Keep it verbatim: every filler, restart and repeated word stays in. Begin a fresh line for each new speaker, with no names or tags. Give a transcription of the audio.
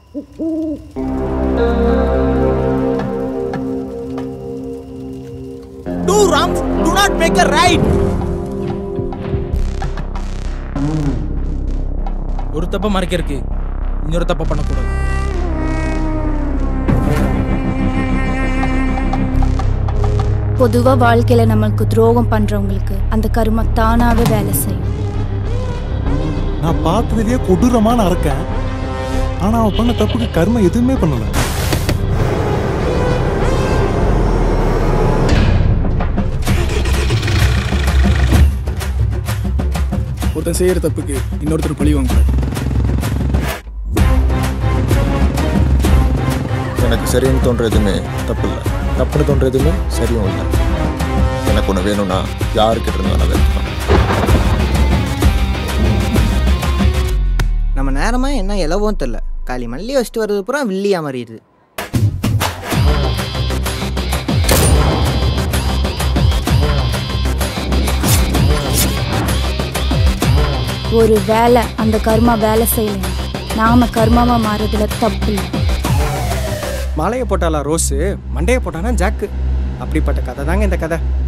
Two wrongs do not make a right. ஒரு தப்ப மறைக்கிறதுக்கு இன்னொரு தப்ப பண்ணக்கூடாது.
பொதுவா வாழ்க்கையில நம்மளுக்கு துரோகம் பண்றவங்களுக்கு அந்த கர்மா தானாவே வேலை செய்யும்.
நான் பார்த்ததுலயே கொடூரமா நான் இருக்கேன். ஆனா அவன் பண்ண தப்புக்கு கர்மா எதுவுமே பண்ணல.
ஒருத்தன் செய்யற தப்புக்கு இன்னொருத்தர் பழி வாங்கக்கூடாது.
எனக்கு சரின்னு தோன்ற எதுவுமே தப்பு இல்லை, தப்புன்னு தோன்ற எதுவுமே சரியும் இல்லை. எனக்கு ஒன்று வேணும்னா யாருக்கிட்ட இருந்தாலும் நான் வேணும்.
நம்ம நேரமா என்ன எலவும் தெரில, காலி மல்லி வச்சுட்டு வர்றது பூரா வில்லியா மாறிடுது.
ஒரு வேலை அந்த கர்மா வேலை செய்யலைன்னா நாம கர்மாவா மாறதுல தப்பு இல்லை.
மாலையை போட்டாலா ரோஸு, மண்டையை போட்டானா ஜாக்கு. அப்படிப்பட்ட கதை தாங்க இந்த கதை.